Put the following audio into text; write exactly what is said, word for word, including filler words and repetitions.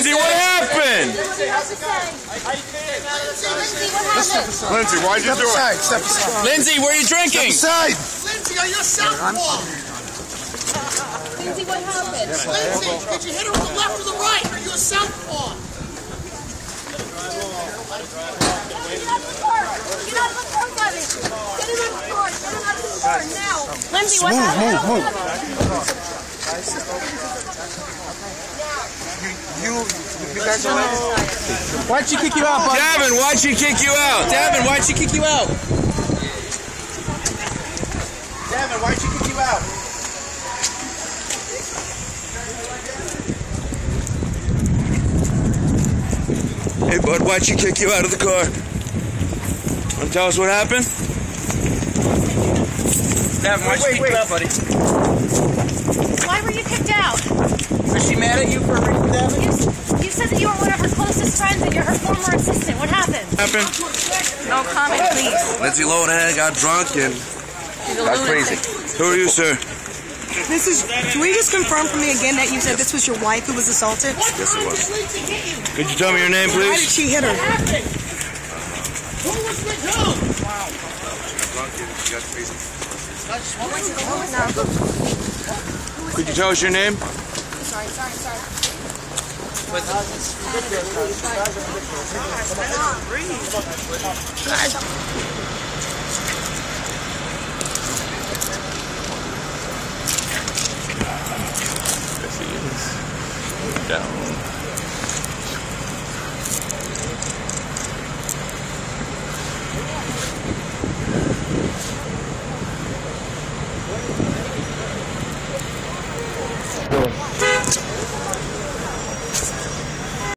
Lindsay, what happened? Lindsay, why'd you do it? Step aside. Lindsay, where are you drinking? Step aside. Lindsay, are you a southpaw? Lindsay, what happened? Lindsay, did you hit her with the left or the right? Are you a southpaw? Get out of the car! Get out of the car, Gabby! Get him out of the car! Get him out of the car now! Lindsay, what move, happened? Move, move, move. You, you guys are ready? Why'd she kick you out, buddy? Davin, why'd she kick you out? Davin, why'd she kick you out? Davin, why'd she kick you out? Hey, bud, why'd she kick you out of the car? Want to tell us what happened? Davin, why'd she kick you out, buddy? Why were you kicked out? Was she mad at you for reading Davin? You, you said that you were one of her closest friends and you're her former assistant. What happened? Happened? No comment, please. Lindsay Lohan got drunk and got crazy. Who are you, sir? This is. Can we just confirm for me again that you said this was your wife who was assaulted? Yes, it was. Could you tell me your name, please? Why did she hit her? Who was with who? Could you tell us your name? Sorry, sorry, sorry. Yes, he is. Down.